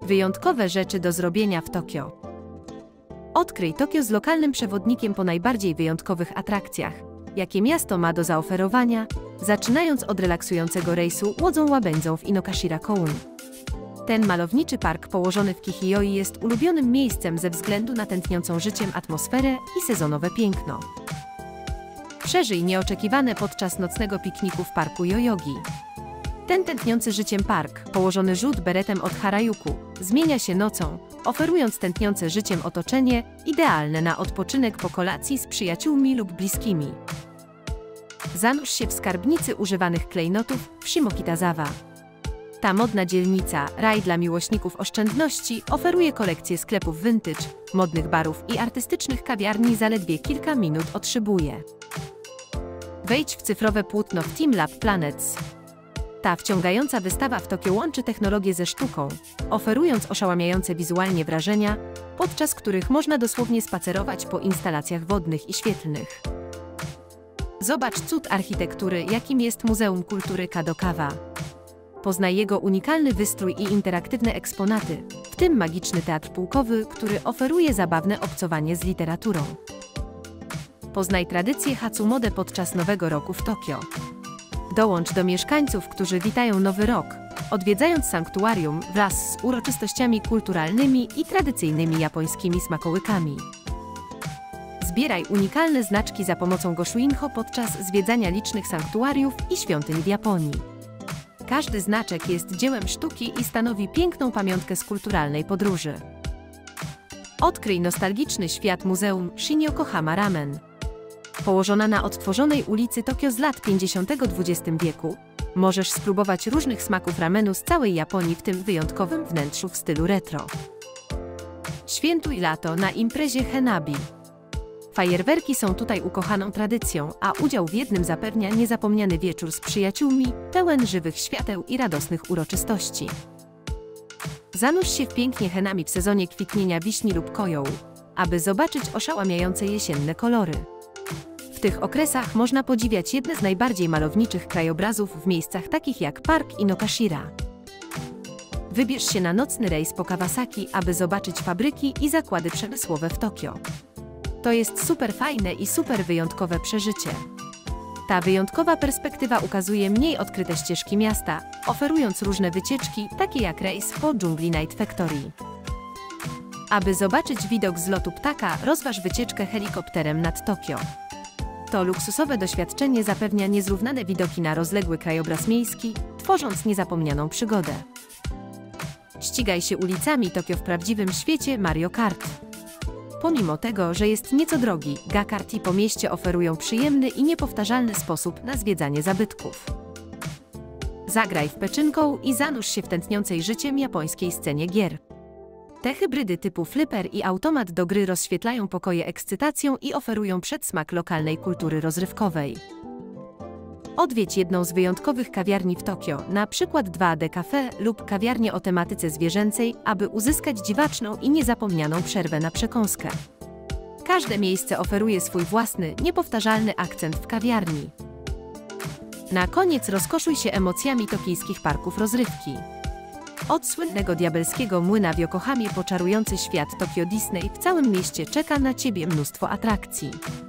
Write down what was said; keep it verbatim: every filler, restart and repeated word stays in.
Wyjątkowe rzeczy do zrobienia w Tokio. Odkryj Tokio z lokalnym przewodnikiem po najbardziej wyjątkowych atrakcjach, jakie miasto ma do zaoferowania, zaczynając od relaksującego rejsu łodzą łabędzą w Inokashira-koun. Ten malowniczy park położony w Kihiyoi jest ulubionym miejscem ze względu na tętniącą życiem atmosferę i sezonowe piękno. Przeżyj nieoczekiwane podczas nocnego pikniku w parku Yoyogi. Ten tętniący życiem park, położony rzut beretem od Harajuku, zmienia się nocą, oferując tętniące życiem otoczenie, idealne na odpoczynek po kolacji z przyjaciółmi lub bliskimi. Zanurz się w skarbnicy używanych klejnotów w Shimokitazawa. Ta modna dzielnica, raj dla miłośników oszczędności, oferuje kolekcję sklepów vintage, modnych barów i artystycznych kawiarni zaledwie kilka minut od Shibuya. Wejdź w cyfrowe płótno w TeamLab Planets. Ta wciągająca wystawa w Tokio łączy technologię ze sztuką, oferując oszałamiające wizualnie wrażenia, podczas których można dosłownie spacerować po instalacjach wodnych i świetlnych. Zobacz cud architektury, jakim jest Muzeum Kultury Kadokawa. Poznaj jego unikalny wystrój i interaktywne eksponaty, w tym magiczny teatr pułkowy, który oferuje zabawne obcowanie z literaturą. Poznaj tradycję Hatsumode podczas Nowego Roku w Tokio. Dołącz do mieszkańców, którzy witają Nowy Rok, odwiedzając sanktuarium wraz z uroczystościami kulturalnymi i tradycyjnymi japońskimi smakołykami. Zbieraj unikalne znaczki za pomocą Goshuinho podczas zwiedzania licznych sanktuariów i świątyń w Japonii. Każdy znaczek jest dziełem sztuki i stanowi piękną pamiątkę z kulturalnej podróży. Odkryj nostalgiczny świat Muzeum Shin-Yokohama Ramen. Położona na odtworzonej ulicy Tokio z lat pięćdziesiątego w dwudziestym wieku, możesz spróbować różnych smaków ramenu z całej Japonii w tym wyjątkowym wnętrzu w stylu retro. Świętuj lato na imprezie Henabi. Fajerwerki są tutaj ukochaną tradycją, a udział w jednym zapewnia niezapomniany wieczór z przyjaciółmi, pełen żywych świateł i radosnych uroczystości. Zanurz się w pięknie Henami w sezonie kwitnienia wiśni lub kojołu, aby zobaczyć oszałamiające jesienne kolory. W tych okresach można podziwiać jedne z najbardziej malowniczych krajobrazów w miejscach takich jak Park Inokashira. Wybierz się na nocny rejs po Kawasaki, aby zobaczyć fabryki i zakłady przemysłowe w Tokio. To jest super fajne i super wyjątkowe przeżycie. Ta wyjątkowa perspektywa ukazuje mniej odkryte ścieżki miasta, oferując różne wycieczki, takie jak rejs po dżungli Night Factory. Aby zobaczyć widok z lotu ptaka, rozważ wycieczkę helikopterem nad Tokio. To luksusowe doświadczenie zapewnia niezrównane widoki na rozległy krajobraz miejski, tworząc niezapomnianą przygodę. Ścigaj się ulicami Tokio w prawdziwym świecie Mario Kart. Pomimo tego, że jest nieco drogi, ga-karty po mieście oferują przyjemny i niepowtarzalny sposób na zwiedzanie zabytków. Zagraj w peczynką i zanurz się w tętniącej życiem japońskiej scenie gier. Te hybrydy typu flipper i automat do gry rozświetlają pokoje ekscytacją i oferują przedsmak lokalnej kultury rozrywkowej. Odwiedź jedną z wyjątkowych kawiarni w Tokio, na przykład dwa D Cafe lub kawiarnię o tematyce zwierzęcej, aby uzyskać dziwaczną i niezapomnianą przerwę na przekąskę. Każde miejsce oferuje swój własny, niepowtarzalny akcent w kawiarni. Na koniec rozkoszuj się emocjami tokijskich parków rozrywki. Od słynnego diabelskiego młyna w Yokohamie po czarujący świat Tokio Disney w całym mieście czeka na Ciebie mnóstwo atrakcji.